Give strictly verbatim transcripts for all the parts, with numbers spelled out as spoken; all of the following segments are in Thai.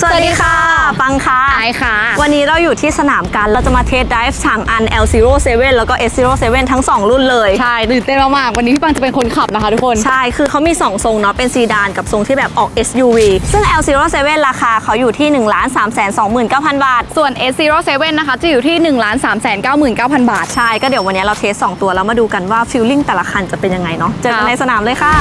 สวัสดีค่ะปังค่ะไอค่ะวันนี้เราอยู่ที่สนามกันเราจะมาเทสไดฟ์ถังอัน แอล ศูนย์ เซเว่น แล้วก็ เอส ศูนย์ เซเว่น ทั้งสองรุ่นเลยใช่ตื่นเต้นมากๆวันนี้พี่ปังจะเป็นคนขับนะคะทุกคนใช่คือเขามีสองทรงเนาะเป็นซีดานกับทรงที่แบบออก เอส ยู วี ซึ่ง แอล ศูนย์ เซเว่น ราคาเขาอยู่ที่ หนึ่งล้านสามแสนสองหมื่นเก้าพัน บาทส่วน เอส ศูนย์ เซเว่น นะคะจะอยู่ที่ หนึ่งล้านสามแสนเก้าหมื่นเก้าพัน บาทใช่ก็เดี๋ยววันนี้เราเทสสองตัวแล้วมาดูกันว่าฟีลลิ่งแต่ละคันจะเป็นยังไงเนาะเจอกันในสนามเลยค่ะ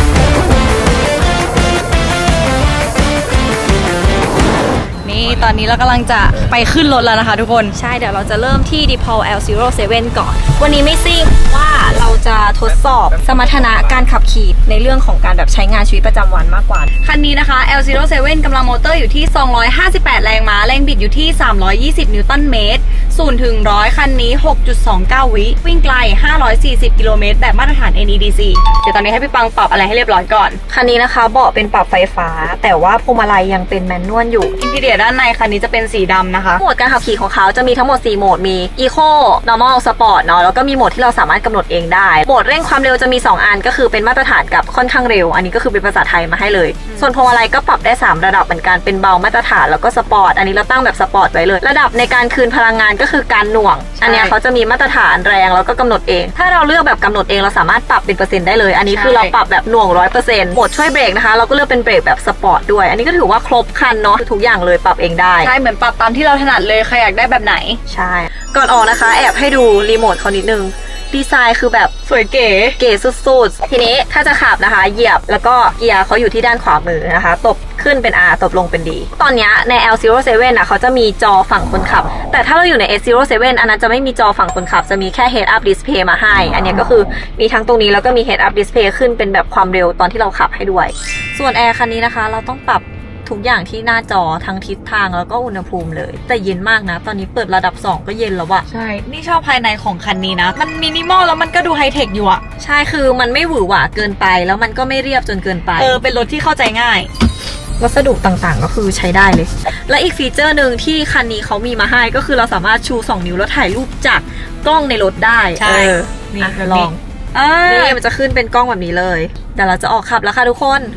นี่ตอนนี้เรากำลังจะไปขึ้นรถแล้วนะคะทุกคนใช่เดี๋ยวเราจะเริ่มที่ ดี พี โอ แอล ศูนย์ เซเว่น ก่อนวันนี้ไม่ซิ่งว่าเราจะทดสอบสมรรถนะการขับขี่ในเรื่องของการแบบใช้งานชีวิตประจำวันมากกว่าคันนี้นะคะ แอล ศูนย์ เซเว่น กำลังมอเตอร์อยู่ที่สองร้อยห้าสิบแปดแรงม้าแรงบิดอยู่ที่สามร้อยยี่สิบนิวตันเมตรศูนย์ถึงหนึ่งร้อยคันนี้ หกจุดสองเก้า วิวิ่งไกลห้าร้อยสี่สิบกิโลเมตรแบบมาตรฐาน เอ็น อี ดี ซี เดี๋ยวตอนนี้ให้พี่ปังปรับอะไรให้เรียบร้อยก่อนคันนี้นะคะเบาะเป็นปรับไฟฟ้าแต่ว่าพวงมาลัยยังเป็นแมนนวลอยู่อินทีเรียด้านในคันนี้จะเป็นสีดำนะคะโหมดการขับขี่ของเขาจะมีทั้งหมดสี่โหมดมี Eco Normal Sport เนาะแล้วก็มีโหมดที่เราสามารถกำหนดเองได้โหมดเร่งความเร็วจะมีสองอันก็คือเป็นมาตรฐานกับค่อนข้างเร็วอันนี้ก็คือเป็นภาษาไทยมาให้เลยส่วนพวงมาลัยก็ปรับได้สามระดับเหมือนกันเป็นเบามาตรฐานแล้วก็สปอร์ตอันนี้เราตั้งแบบสปอร์ตไว้เลยระดับในการคืนพลังงานก็คือการหน่วงอันนี้เขาจะมีมาตรฐานแรงแล้วก็กำหนดเองถ้าเราเลือกแบบกำหนดเองเราสามารถปรับเป็นเปอร์เซ็นต์ได้เลยอันนี้คือเราปรับแบบหน่วง ร้อยเปอร์เซ็นต์ โหมดช่วยเบรกนะคะเราก็เลือกเป็นเบรกแบบสปอร์ตด้วยอันนี้ก็ถือว่าครบครันเนาะทุกอย่างเลยปรับเองได้ใช่เหมือนปรับตามที่เราถนัดเลยใครอยากได้แบบไหนใช่ก่อนออกนะคะแอบให้ดูรีโมทเขานิดนึงดีไซน์คือแบบสวยเก๋เก๋สุดๆทีนี้ถ้าจะขับนะคะเหยียบแล้วก็เกียร์เขาอยู่ที่ด้านขวามือนะคะตบขึ้นเป็น R ตบลงเป็น D ตอนนี้ใน แอล ศูนย์ เซเว่น อ่ะเขาจะมีจอฝั่งคนขับแต่ถ้าเราอยู่ใน เอส ศูนย์ เซเว่น อันนั้นจะไม่มีจอฝั่งคนขับจะมีแค่ Head Up Display มาให้อันนี้ก็คือมีทั้งตรงนี้แล้วก็มี Head Up Display ขึ้นเป็นแบบความเร็วตอนที่เราขับให้ด้วยส่วนแอร์คันนี้นะคะเราต้องปรับทุกอย่างที่หน้าจอทั้งทิศทางแล้วก็อุณหภูมิเลยแต่เย็นมากนะตอนนี้เปิดระดับสองก็เย็นแล้วอะใช่นี่ชอบภายในของคันนี้นะมันมินิมอลแล้วมันก็ดูไฮเทคอยู่อะใช่คือมันไม่หวือหวาเกินไปแล้วมันก็ไม่เรียบจนเกินไปเออเป็นรถที่เข้าใจง่ายวัสดุต่างๆก็คือใช้ได้เลยและอีกฟีเจอร์หนึ่งที่คันนี้เขามีมาให้ก็คือเราสามารถชูสองนิ้วแล้วถ่ายรูปจากกล้องในรถได้ใช่นี่ลองนี่มันจะขึ้นเป็นกล้องแบบนี้เลยเดี๋ยวเราจะออกขับแล้วค่ะทุกคน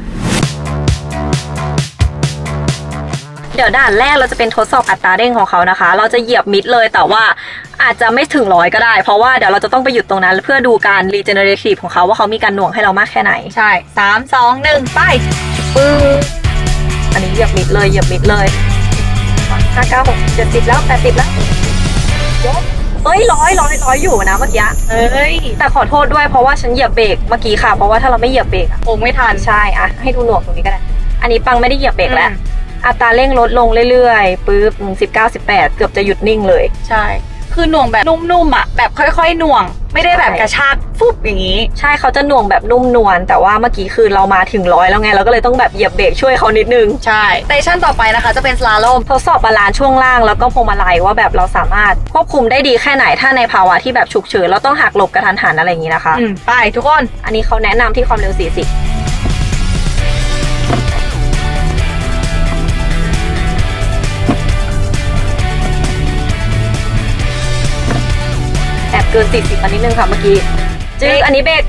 เดี๋ยวด่านแรกเราจะเป็นทดสอบอัตราเร่งของเขานะคะเราจะเหยียบมิดเลยแต่ว่าอาจจะไม่ถึงร้อยก็ได้เพราะว่าเดี๋ยวเราจะต้องไปหยุดตรงนั้นเพื่อดูการรีเจเนเรทีฟของเขาว่าเขามีการหน่วงให้เรามากแค่ไหนใช่สาม สอง หนึ่งไปปึ๊บอันนี้เหยียบมิดเลยเหยียบมิดเลยห้า เก้า หก เจ็ดสิบแล้วแปดสิบแล้วยกเอ้ยร้อยร้อยร้อยอยู่นะเมื่อกี้เอ้ยแต่ขอโทษด้วยเพราะว่าฉันเหยียบเบรกเมื่อกี้ค่ะเพราะว่าถ้าเราไม่เหยียบเบรกโอ้ไม่ทันใช่อะให้ดูหน่วงตรงนี้ก็ได้อันนี้ปังไม่ได้เหยียบเบรกแล้วอัตราเร่งลดลงเรื่อยๆปึ๊บสิบเก้า สิบแปดเกือบจะหยุดนิ่งเลยใช่คือหน่วงแบบนุ่มๆอ่ะแบบค่อยๆหน่วงไม่ได้แบบกระชากฟุบอย่างนี้ใช่เขาจะหน่วงแบบนุ่มนวลแต่ว่าเมื่อกี้คือเรามาถึงร้อยแล้วไงเราก็เลยต้องแบบเหยียบเบรกช่วยเขานิดนึงใช่สเตชันต่อไปนะคะจะเป็นสลาโลมทดสอบบาลานซ์ช่วงล่างแล้วก็พวงมาลัยว่าแบบเราสามารถควบคุมได้ดีแค่ไหนถ้าในภาวะที่แบบฉุกเฉินเราต้องหักหลบกระทันหันอะไรอย่างนี้นะคะไปทุกคนอันนี้เขาแนะนำที่ความเร็วสี่สิบเกินสี่สิบอันนิดนึงค่ะเมื่อกี้จึ๊กอันนี้เบรก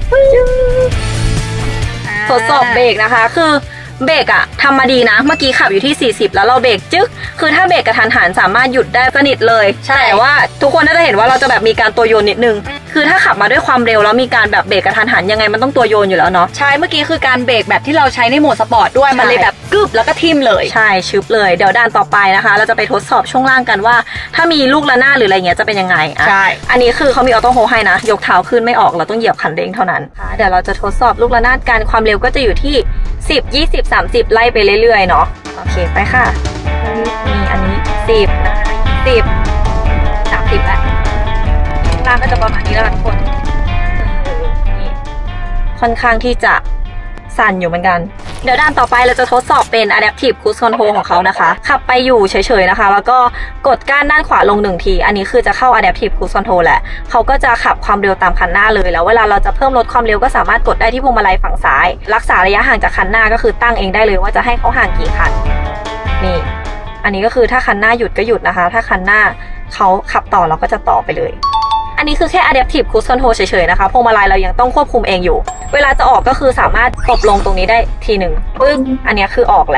ทดสอบเบรกนะคะคือเบรกอะทำมาดีนะเมื่อกี้ขับอยู่ที่สี่สิบแล้วเราเบรกจึ๊กคือถ้าเบรกกระทันหันสามารถหยุดได้สนิทเลยใช่แต่ว่าทุกคนน่าจะเห็นว่าเราจะแบบมีการตัวโยนนิดนึงคือถ้าขับมาด้วยความเร็วแล้วมีการแบบเบรกกระทันหันยังไงมันต้องตัวโยนอยู่แล้วเนาะใช่เมื่อกี้คือการเบรกแบบที่เราใช้ในโหมดสปอร์ตด้วยมันเลยแบบกึบแล้วก็ทิ่มเลยใช่ชึบเลยเดี๋ยวด้านต่อไปนะคะเราจะไปทดสอบช่วงล่างกันว่าถ้ามีลูกระนาดหรืออะไรเงี้ยจะเป็นยังไงใช่อันนี้คือเขามีออโต้โฮให้นะยกเท้าขึ้นไม่ออกเราต้องเหยียบคันเร่งเท่านั้นเดี๋ยวเราจะทดสอบลูกระนาดกันความเร็วก็จะอยู่ที่สิบ ยี่สิบ สามสิบไล่ไปเรื่อยๆเนาะโอเคไปค่ะมีอันนี้สิบนะคะสิบ สามสิบแล้วข้างล่างก็จะประมาณนี้แล้วทุกคนนี่ค่อนข้างที่จะสั่นอยู่เหมือนกันเดี๋ยวด้านต่อไปเราจะทดสอบเป็น Adaptive Cruise Control ของเขานะคะขับไปอยู่เฉยๆนะคะแล้วก็กดก้านด้านขวาลงหนึ่งทีอันนี้คือจะเข้า Adaptive Cruise Control แหละเขาก็จะขับความเร็วตามคันหน้าเลยแล้วเวลาเราจะเพิ่มลดความเร็วก็สามารถกดได้ที่พวงมาลัยฝั่งซ้ายรักษาระยะห่างจากคันหน้าก็คือตั้งเองได้เลยว่าจะให้เขาห่างกี่คันนี่อันนี้ก็คือถ้าคันหน้าหยุดก็หยุดนะคะถ้าคันหน้าเขาขับต่อเราก็จะต่อไปเลยอันนี้คือแค่ Adaptive Cruise Control เฉยๆนะคะพวงมาลัยเรายังต้องควบคุมเองอยู่เวลาจะออกก็คือสามารถตบลงตรงนี้ได้ทีหนึ่งปึ้งอันนี้คือออกแหละ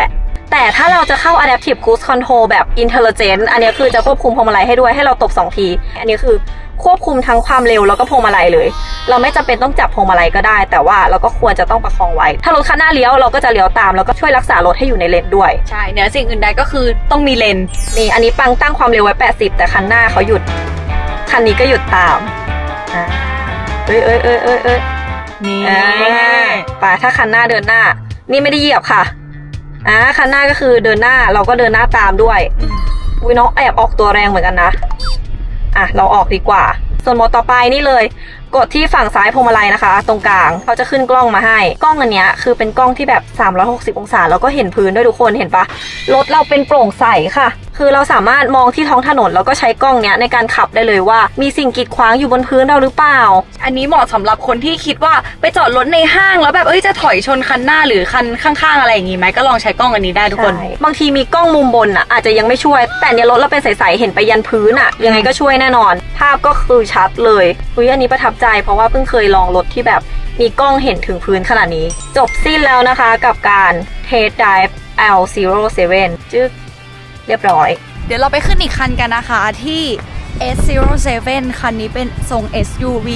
แต่ถ้าเราจะเข้า Adaptive Cruise Control แบบ Intelligent อันนี้คือจะควบคุมพวงมาลัยให้ด้วยให้เราตบสองทีอันนี้คือควบคุมทั้งความเร็วแล้วก็พวงมาลัยเลยเราไม่จำเป็นต้องจับพวงมาลัยก็ได้แต่ว่าเราก็ควรจะต้องประคองไว้ถ้ารถคันหน้าเลี้ยวเราก็จะเลี้ยวตามแล้วก็ช่วยรักษารถให้อยู่ในเลนด้วยใช่เหนือสิ่งอื่นใดก็คือต้องมีเลนนี่อันนี้ปังตั้งความเร็วไว้แปดสิบแต่คันหน้าเขาหยุดคันนี้ก็หยุดตามอ่าเอ้ยเอ้ยเอ้ยเอ้ยเอ้ยนี่ป่ะถ้าคันหน้าเดินหน้านี่ไม่ได้เหยียบค่ะอ่าคันหน้าก็คือเดินหน้าเราก็เดินหน้าตามด้วยอุ้ยน้องแอบออกตัวแรงเหมือนกันนะอ่ะเราออกดีกว่าส่วนโหมดต่อไปนี่เลยกดที่ฝั่งซ้ายพวงมาลัยนะคะตรงกลางเขาจะขึ้นกล้องมาให้กล้องอันเนี้ยคือเป็นกล้องที่แบบสามร้อยหกสิบองศาแล้วก็เห็นพื้นด้วยทุกคนเห็นปะรถเราเป็นโปร่งใสค่ะคือเราสามารถมองที่ท้องถนนแล้วก็ใช้กล้องเนี้ยในการขับได้เลยว่ามีสิ่งกีดขวางอยู่บนพื้นเราหรือเปล่าอันนี้เหมาะสำหรับคนที่คิดว่าไปจอดรถในห้างแล้วแบบเอ้ยจะถอยชนคันหน้าหรือคันข้างๆอะไรอย่างงี้ไหมก็ลองใช้กล้องอันนี้ได้ทุกคนบางทีมีกล้องมุมบนอ่ะอาจจะยังไม่ช่วยแต่เนี้ยรถเราเป็นใสๆเห็นไปยันพื้นอ่ะยังไงก็ช่วยแน่นอนภาพก็คือชัดเลยอุ้ยอันนี้ประทับใจเพราะว่าเพิ่งเคยลองรถที่แบบมีกล้องเห็นถึงพื้นขนาดนี้จบสิ้นแล้วนะคะกับการ Test Drive แอล ศูนย์ เจ็ด จึ๊กเรียบร้อยเดี๋ยวเราไปขึ้นอีกคันกันนะคะที่ เอส ศูนย์ เจ็ด คันนี้เป็นทรง เอส ยู วี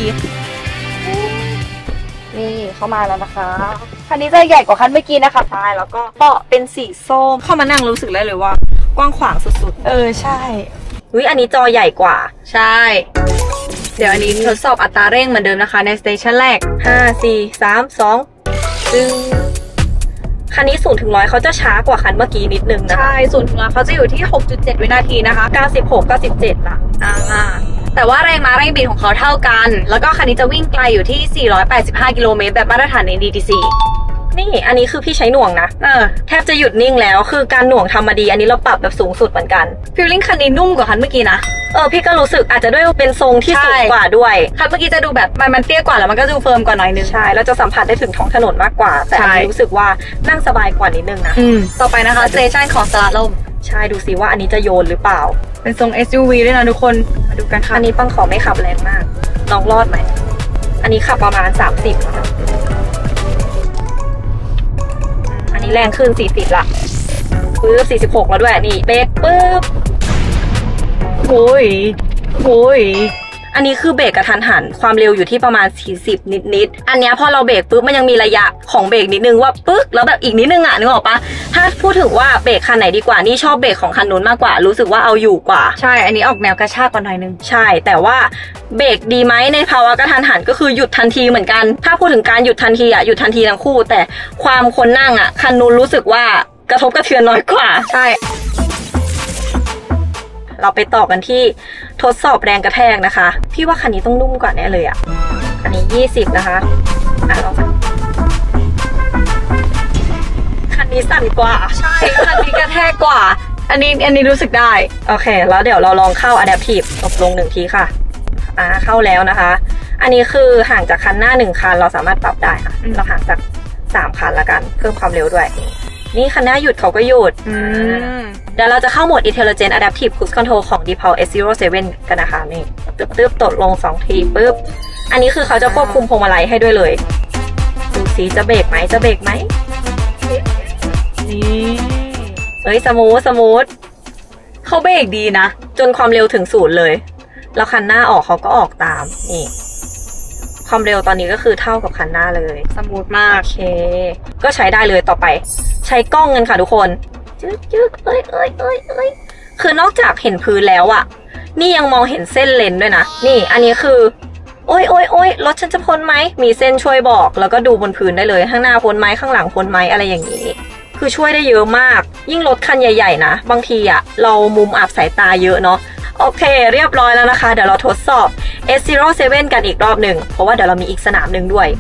นี่เข้ามาแล้วนะคะคันนี้จะใหญ่กว่าคันเมื่อกี้นะคะใช่แล้วก็เบาะเป็นสีส้มเข้ามานั่งรู้สึกได้เลยว่ากว้างขวางสุดๆเออใช่อุ๊ยอันนี้จอใหญ่กว่าใช่เดี๋ยวอันนี้ทดสอบอัตราเร่งเหมือนเดิมนะคะในสเตชันแรกห้า สี่ สาม สองจึงคันนี้ศูนย์ถึงร้อยเขาจะช้ากว่าคันเมื่อกี้นิดนึงนะใช่ศูนย์ถึงร้อยเขาจะอยู่ที่ หกจุดเจ็ด วินาทีนะคะเก้าสิบหก เก้าสิบเจ็ดละอ่าแต่ว่าแรงม้าแรงบิดของเขาเท่ากันแล้วก็คันนี้จะวิ่งไกลอยู่ที่สี่ร้อยแปดสิบห้ากิโลเมตรแบบมาตรฐานใน ดี ที ซีนี่อันนี้คือพี่ใช้หน่วงนะเออแทบจะหยุดนิ่งแล้วคือการหน่วงทำมาดีอันนี้เราปรับแบบสูงสุดเหมือนกันฟีลลิ่งคันนี้นุ่มกว่าคันเมื่อกี้นะเออพี่ก็รู้สึกอาจจะด้วยเป็นทรงที่สูงกว่าด้วยคันเมื่อกี้จะดูแบบมันมันเตี้ยกว่าแล้วมันก็ดูเฟิร์มกว่าหน่อยนึงใช่เราจะสัมผัสได้ถึงท้องถนนมากกว่าแต่อันนี้รู้สึกว่านั่งสบายกว่านิดนึงนะอืมต่อไปนะคะสเตชันของสตาร์ทลมใช่ดูสิว่าอันนี้จะโยนหรือเปล่าเป็นทรง เอส ยู วี ด้วยนะทุกคนมาดูกันค่ะอันนี้ปังขอไม่ขับแรงมากลองรอดไหมอันนี้ขับประมาณสามสิบนะอันนี้แรงขึ้นสี่สิบละปึ๊บสี่สิบหกแล้วด้วยนี่เบรกปึ๊บโอ้ยโอ้ยอันนี้คือเบรกกระทันหันความเร็วอยู่ที่ประมาณสี่สิบนิดๆอันนี้พอเราเบรกปุ๊บมันยังมีระยะของเบรกนิดนึงว่าปึ๊กแล้วแบบอีกนิดนึงอ่ะนึกออกปะถ้าพูดถึงว่าเบรกคันไหนดีกว่านี่ชอบเบรกของคันนู้นมากกว่ารู้สึกว่าเอาอยู่กว่าใช่อันนี้ออกแนวกระชากกว่าหน่อยนึงใช่แต่ว่าเบรกดีไหมในภาวะกระทันหันก็คือหยุดทันทีเหมือนกันถ้าพูดถึงการหยุดทันทีอ่ะหยุดทันทีทั้งคู่แต่ความคนนั่งอ่ะคันนู้นรู้สึกว่ากระทบกระเทือนน้อยกว่าใช่เราไปต่อกันที่ทดสอบแรงกระแทกนะคะพี่ว่าคันนี้ต้องนุ่มกว่าแน่เลยอ่ะอันนี้ยี่สิบนะคะอ่ะลองสักคันนี้สั่นกว่าใช่คันนี้กระแทกกว่าอันนี้อันนี้รู้สึกได้โอเคแล้วเดี๋ยวเราลองเข้า Adaptive ตบลงหนึ่งทีค่ะอ่าเข้าแล้วนะคะอันนี้คือห่างจากคันหน้าหนึ่งคันเราสามารถปรับได้ค่ะเราห่างจากสามคันละกันเพิ่มความเร็วด้วยนี่คันหน้าหยุดเขาก็หยุดเดี๋ยวเราจะเข้าโหมด Intelligent Adaptive Cruise Control ของ ดี พี เอล เอส ศูนย์ เจ็ด กันนะคะนี่ตึ๊บตึ๊บตดลงสองทีปึ๊บอันนี้คือเขาจะควบคุมพวงมาลัยให้ด้วยเลยดูสิจะเบรกไหมจะเบรกไหมนี่เฮ้ยสมูทสมูทเขาเบรกดีนะจนความเร็วถึงศูนย์เลยแล้วคันหน้าออกเขาก็ออกตามนี่ความเร็วตอนนี้ก็คือเท่ากับคันหน้าเลยสมูทมากโอเคก็ใช้ได้เลยต่อไปใช้กล้องกันค่ะทุกคนจึ๊กจึ๊กเอ้ยเอ้ยเอ้ยเอ้ยคือนอกจากเห็นพื้นแล้วอ่ะนี่ยังมองเห็นเส้นเลนด้วยนะนี่อันนี้คือโอ้ยโอ้ยโอ้ยรถฉันจะพ้นไหมมีเส้นช่วยบอกแล้วก็ดูบนพื้นได้เลยข้างหน้าพ้นไหมข้างหลังพ้นไหมอะไรอย่างนี้คือช่วยได้เยอะมากยิ่งรถคันใหญ่ๆนะบางทีอ่ะเรามุมอับสายตาเยอะเนาะโอเคเรียบร้อยแล้วนะคะเดี๋ยวเราทดสอบ เอส ศูนย์ เจ็ด กันอีกรอบหนึ่งเพราะว่าเดี๋ยวเรามีอีกสนามหนึ่งด้วย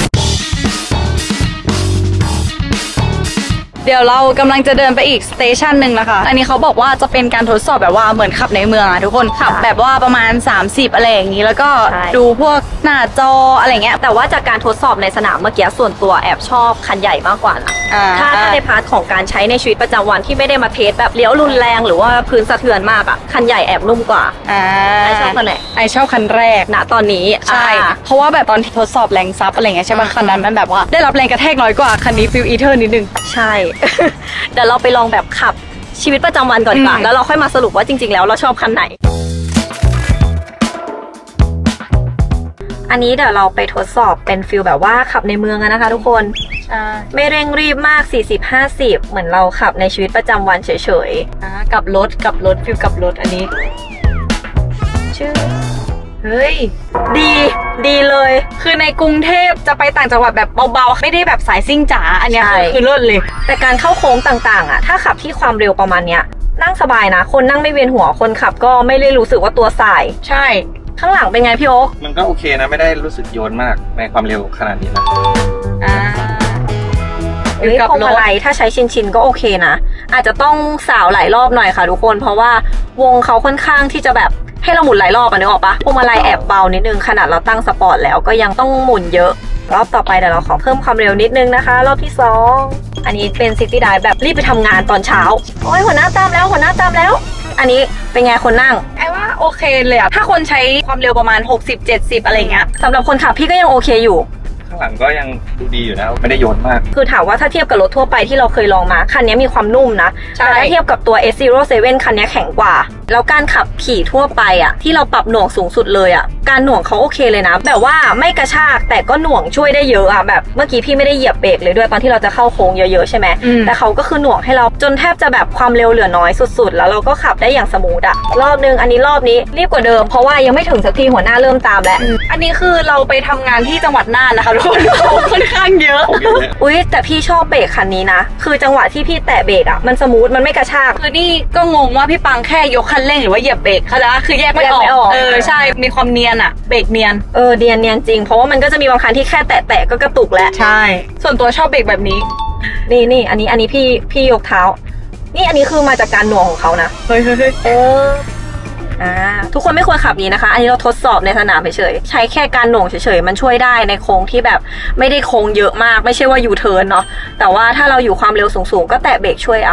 เดี๋ยวเรากำลังจะเดินไปอีกสเตชันหนึ่งนะคะอันนี้เขาบอกว่าจะเป็นการทดสอบแบบว่าเหมือนขับในเมืองอะทุกคนขับแบบว่าประมาณสามสิบอะไรอย่างนี้แล้วก็ดูพวกหน้าจออะไรเงี้ยแต่ว่าจากการทดสอบในสนามเมื่อกี้ส่วนตัวแอบชอบคันใหญ่มากกว่านะถ้าถ้าในพาร์ทของการใช้ในชีวิตประจำวันที่ไม่ได้มาเทสแบบเลี้ยวรุนแรงหรือว่าพื้นสะเทือนมากอะคันใหญ่แอบนุ่มกว่าไอชอบคันไหนไอชอบคันแรกณตอนนี้ใช่เพราะว่าแบบตอนที่ทดสอบแรงซับอะไรเงี้ยใช่ไหมคันนั้นมันแบบว่าได้รับแรงกระแทกน้อยกว่าคันนี้ฟิลอีเทอร์นิดนึงใช่ เดี๋ยวเราไปลองแบบขับชีวิตประจำวันก่อนดีกว่าแล้วเราค่อยมาสรุปว่าจริงๆแล้วเราชอบคันไหนอันนี้เดี๋ยวเราไปทดสอบเป็นฟิลแบบว่าขับในเมืองนะคะทุกคนใช่ไม่เร่งรีบมาก สี่สิบ ห้าสิบ เหมือนเราขับในชีวิตประจำวันเฉยๆกับรถกับรถฟิลกับรถอันนี้ชื่อเฮ้ยดีดีเลยคือในกรุงเทพจะไปต่างจังหวัดแบบเบาๆไม่ได้แบบสายซิ่งจ๋าอันนี้คือเลิศเลยแต่การเข้าโค้งต่างๆอ่ะถ้าขับที่ความเร็วประมาณเนี้ยนั่งสบายนะคนนั่งไม่เวียนหัวคนขับก็ไม่ได้รู้สึกว่าตัวสายใช่ข้างหลังเป็นไงพี่โอ๊คมันก็โอเคนะไม่ได้รู้สึกโยนมากในความเร็วขนาดนี้นะอ่าหรือพวงมาลัยถ้าใช้ชินๆก็โอเคนะอาจจะต้องสาวหลายรอบหน่อยค่ะทุกคนเพราะว่าวงเขาค่อนข้างที่จะแบบให้เราหมุนหลายรอบอ่ะนึกออกปะพวงมาลัยแอบเบานิดนึงขนาดเราตั้งสปอร์ตแล้วก็ยังต้องหมุนเยอะรอบต่อไปเดี๋ยวเราขอเพิ่มความเร็วนิดนึงนะคะรอบที่สองอันนี้เป็นซิตี้ไดฟ์แบบรีบไปทำงานตอนเช้าโอ้ยหัวหน้าตามแล้วหัวหน้าตามแล้วอันนี้เป็นไงคนนั่งไอ้ว่าโอเคเลยอะถ้าคนใช้ความเร็วประมาณหกสิบ เจ็ดสิบอะไรเงี้ยสำหรับคนขับพี่ก็ยังโอเคอยู่ข้างหลังก็ยังดูดีอยู่นะไม่ได้โยนมากคือถามว่าถ้าเทียบกับรถทั่วไปที่เราเคยลองมาคันนี้มีความนุ่มนะแต่ถ้าเทียบกับตัว เอส ศูนย์ เซเว่น คันนี้แข็งกว่าแล้วการขับขี่ทั่วไปอ่ะที่เราปรับหน่วงสูงสุดเลยอ่ะการหน่วงเขาโอเคเลยนะแบบว่าไม่กระชากแต่ก็หน่วงช่วยได้เยอะอ่ะแบบเมื่อกี้พี่ไม่ได้เหยียบเบรกเลยด้วยตอนที่เราจะเข้าโค้งเยอะๆใช่ไหมแต่เขาก็คือหน่วงให้เราจนแทบจะแบบความเร็วเหลือน้อยสุดๆแล้วเราก็ขับได้อย่างสมูทอ่ะรอบนึงอันนี้รอบนี้รีบกว่าเดิมเพราะว่ายังไม่ถึงสักทีหัวหน้าเริ่มตามแล้วอันนี้คือเราไปทำงานที่จังหวัดน่านนะคะทุกคนค่อนข้างเยอะอุ้ยแต่พี่ชอบเบรกคันนี้นะคือจังหวะที่พี่แตะเบรกอ่ะมันสมูทมันไม่กระชากคือนี่ก็งงว่าพี่ปังแค่ยกคันเร่งหรือว่าเหยียบเบรกเขาละคือแยกไม่ออกเออใช่มีความเนียนอะเบรกเนียนเออเนียนเนียนจริงเพราะว่ามันก็จะมีบางคันที่แค่แตะแตะก็กระตุกแล้วใช่ส่วนตัวชอบเบรกแบบนี้นี่นี่อันนี้อันนี้พี่พี่ยกเท้านี่อันนี้คือมาจากการหน่วงของเขานะเฮ้ยเฮ้ยเอออ่าทุกคนไม่ควรขับนี้นะคะอันนี้เราทดสอบในสนามเฉยๆใช้แค่การหน่วงเฉยๆมันช่วยได้ในโค้งที่แบบไม่ได้โค้งเยอะมากไม่ใช่ว่ายูเทิร์นเนาะแต่ว่าถ้าเราอยู่ความเร็วสูงๆก็แตะเบรกช่วยเอา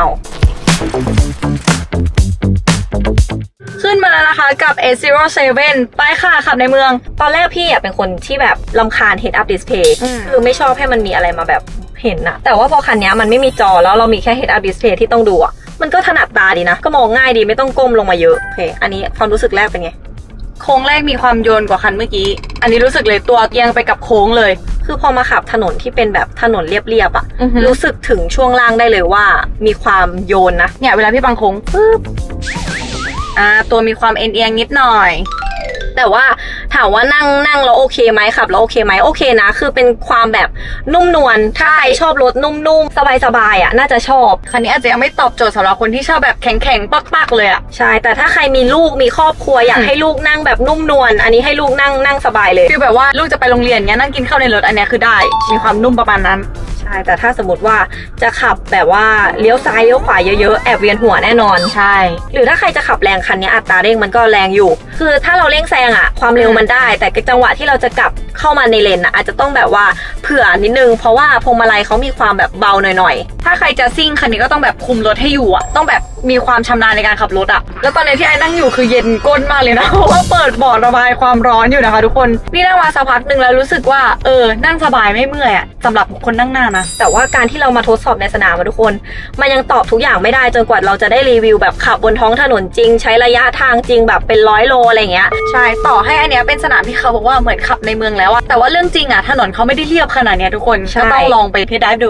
ขึ้นมาแล้วนะคะกับ เอส ศูนย์ เซเว่น ไปค่ะขับในเมืองตอนแรกพี่อ่ะเป็นคนที่แบบรำคาญ head up display คือไม่ชอบให้มันมีอะไรมาแบบเห็นนะแต่ว่าพอคันนี้มันไม่มีจอแล้วเรามีแค่ head up display ที่ต้องดูอ่ะมันก็ถนัดตาดีนะก็มองง่ายดีไม่ต้องก้มลงมาเยอะโอเคอันนี้ความรู้สึกแรกเป็นไงโค้งแรกมีความโยนกว่าคันเมื่อกี้อันนี้รู้สึกเลยตัวเอียงไปกับโค้งเลยคือพอมาขับถนนที่เป็นแบบถนนเรียบๆอ่ะรู้สึกถึงช่วงล่างได้เลยว่ามีความโยนนะเนี่ยเวลาพี่ปังโค้งปึ๊บอ่าตัวมีความเอ็นเอียงนิดหน่อยแต่ว่าถามว่านั่งนั่งแล้วโอเคไหมขับแล้วโอเคไหมโอเคนะคือเป็นความแบบนุ่มนวลถ้าใครชอบรถนุ่มๆสบายๆอ่ะน่าจะชอบคันนี้อาจจะยังไม่ตอบโจทย์สำหรับคนที่ชอบแบบแข็งๆปักๆเลยอ่ะใช่แต่ถ้าใครมีลูกมีครอบครัวอยากให้ลูกนั่งแบบนุ่มนวลอันนี้ให้ลูกนั่งนั่งสบายเลยคือแบบว่าลูกจะไปโรงเรียนเงี้ยนั่งกินข้าวในรถอันนี้คือได้มีความนุ่มประมาณนั้นใช่แต่ถ้าสมมติว่าจะขับแบบว่าเลี้ยวซ้ายเลี้ยวขวาเยอะๆแอบเวียนหัวแน่นอนใช่หรือถ้าใครจะขับแรงคันนี้อัตราเร่งมันก็แรงอยู่คือถ้าเราเร่งแซงอ่ะความเร็วมันได้แต่จังหวะที่เราจะกลับเข้ามาในเลนอ่ะอาจจะต้องแบบว่าเผื่อนิดนึงเพราะว่าพวงมาลัยเขามีความแบบเบาหน่อยๆถ้าใครจะซิ่งคันนี้ก็ต้องแบบคุมรถให้อยู่อ่ะต้องแบบมีความชำนาญในการขับรถอ่ะแล้วตอนนี้ที่ไอ้นั่งอยู่คือเย็นก้นมากเลยนะเพราะว่าเปิดบ่อระบายความร้อนอยู่นะคะทุกคนนี่นั่งมาสักพักหนึ่งแล้วรู้สึกว่าเออนั่งสบายไม่เมื่อยอ่ะสำหรับคนนั่งหน้านะแต่ว่าการที่เรามาทดสอบในสนามทุกคนมันยังตอบทุกอย่างไม่ได้จนกว่าเราจะได้รีวิวแบบขับบนท้องถนนจริงใช้ระยะทางจริงแบบเป็นร้อยโลอะไรเงี้ยใช่ต่อให้อันเนี้ยเป็นสนามที่เขาบอกว่าเหมือนขับในเมืองแล้วอะแต่ว่าเรื่องจริงอะถนนเขาไม่ได้เรียบขนาดเนี้ยทุกคนก็ต้องลองไปเทสไดฟ์ดู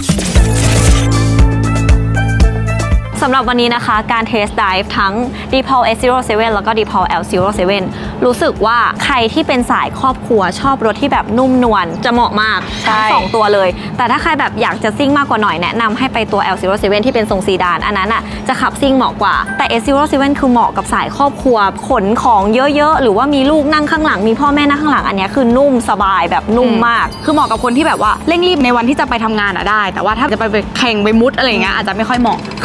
สำหรับวันนี้นะคะการเทสไดฟ์ทั้ง ดี พี โอ เอส ศูนย์ เซเว่น แล้วก็ ดี พี โอ แอล ศูนย์ เซเว่น รู้สึกว่าใครที่เป็นสายครอบครัวชอบรถที่แบบนุ่มนวลจะเหมาะมากทั้งสองตัวเลยแต่ถ้าใครแบบอยากจะซิ่งมากกว่าหน่อยแนะนำให้ไปตัว แอล ศูนย์ เซเว่น ที่เป็นทรงซีดานอันนั้นอ่ะจะขับซิ่งเหมาะกว่าแต่ เอส ศูนย์ เซเว่น คือเหมาะกับสายครอบครัวขนของเยอะๆหรือว่ามีลูกนั่งข้างหลังมีพ่อแม่นั่งข้างหลังอันนี้คือนุ่มสบายแบบนุ่มมากคือเหมาะกับคนที่แบบว่าเร่งรีบในวันที่จะไปทำงานอ่ะได้แต่ว่าถ้าจะไปแข่งไปมุดอะไรเงี้ยอาจจะไม่ค่อยเหมาะคืออัตรา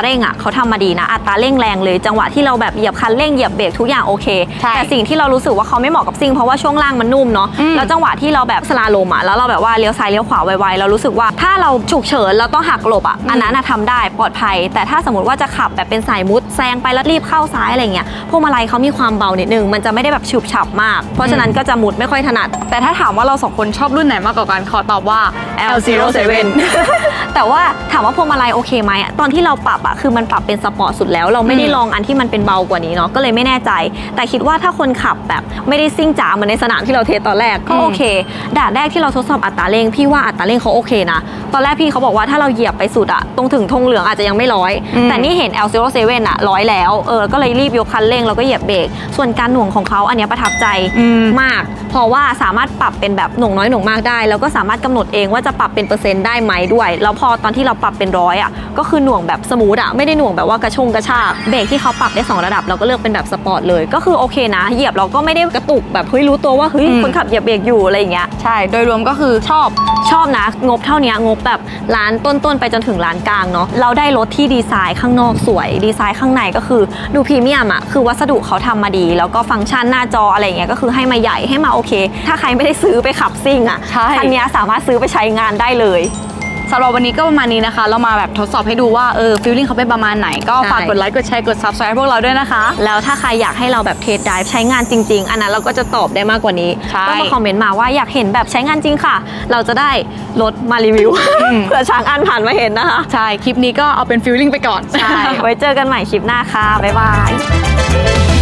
เร่งอ่ะเขาทำมาดีนะอัตราเร่งแรงเลยจังหวะที่เราแบบเหยียบคันเร่งเหยียบเบรกทุกอย่างโอเคแต่สิ่งที่เรารู้สึกว่าเขาไม่เหมาะกับซิ่งเพราะว่าช่วงล่างมันนุ่มเนาะแล้วจังหวะที่เราแบบสลาลมอ่ะแล้วเราแบบว่าเลี้ยวซ้ายเลี้ยวขวาไวๆเรารู้สึกว่าถ้าเราฉุกเฉินเราต้องหักหลบอ่ะอันนั้นทำได้ปลอดภัยแต่ถ้าสมมติว่าจะขับแบบเป็นสายมุดแซงไปแล้วรีบเข้าซ้ายอะไรเงี้ยพวงมาลัยเขามีความเบานิดนึงมันจะไม่ได้แบบฉุบฉับมากเพราะฉะนั้นก็จะมุดไม่ค่อยถนัดแต่ถ้าถามว่าเราสองคนชอบรุ่นไหนมากกว่ากันขอตอบว่า แอล ศูนย์ เซเว่นแต่ว่าถามว่าพวงมาลัยโอเคไหมตอนที่เราปรับอะคือมันปรับเป็นสปอร์ตสุดแล้วเราไม่ได้ลองอันที่มันเป็นเบากว่านี้เนาะก็เลยไม่แน่ใจแต่คิดว่าถ้าคนขับแบบไม่ได้ซิ่งจ๋าเหมือนในสนามที่เราเทสตอนแรกก็โอเคด่านแรกที่เราทดสอบอัตราเร่งพี่ว่าอัตราเร่งเขาโอเคนะตอนแรกพี่เขาบอกว่าถ้าเราเหยียบไปสุดอะตรงถึงธงเหลืองอาจจะยังไม่ร้อยแต่นี่เห็น แอล ศูนย์ เซเว่น อะร้อยแล้วเออก็เลยรีบยกคันเร่งแล้วก็เหยียบเบรกส่วนการหน่วงของเขาอันนี้ประทับใจมากเพราะว่าสามารถปรับเป็นแบบหน่วงน้อยหน่วงมากได้แล้วก็สามารถกำหนดเองว่าจะปรับเป็นเปอร์เซ็นต์ได้ไหมด้วยแล้วพอตอนที่เราปรับเป็นร้อยอ่ะก็คือหน่วงแบบสมูทอ่ะไม่ได้หน่วงแบบว่ากระชงกระชากเบรกที่เขาปรับได้สองระดับเราก็เลือกเป็นแบบสปอร์ตเลยก็คือโอเคนะเหยียบเราก็ไม่ได้กระตุกแบบเฮ้ยรู้ตัวว่าเฮ้ยคนขับเหยียบเบรกอยู่อะไรอย่างเงี้ยใช่โดยรวมก็คือชอบชอบนะงบเท่านี้งบแบบล้านต้นๆไปจนถึงล้านกลางเนาะเราได้รถที่ดีไซน์ข้างนอกสวยดีไซน์ข้างในก็คือดูพรีเมียมอ่ะคือวัสดุเขาทำมาดีแล้วก็ฟังก์ชันหน้าจออะไรเงี้ยก็คือให้มาใหญ่ให้มาโอเคถ้าใครไม่ได้ซื้อไปขับซิ่งอ่ะคันนี้สามารถซื้อไปใช้งานได้เลยสำหรับวันนี้ก็ประมาณนี้นะคะเรามาแบบทดสอบให้ดูว่าเออฟีลลิ่งเขาเป็นประมาณไหนก็ฝากกดไลค์กดแชร์กด ซับสไครบ์ พวกเราด้วยนะคะแล้วถ้าใครอยากให้เราแบบเทสไดฟ์ใช้งานจริงๆอันนั้นเราก็จะตอบได้มากกว่านี้ก็มาคอมเมนต์มาว่าอยากเห็นแบบใช้งานจริงค่ะเราจะได้รถมารีวิวเผื่อช้างอันผ่านมาเห็นนะคะใช่คลิปนี้ก็เอาเป็นฟีลลิ่งไปก่อนใช่ไว้เจอกันใหม่คลิปหน้าค่ะบ๊ายบาย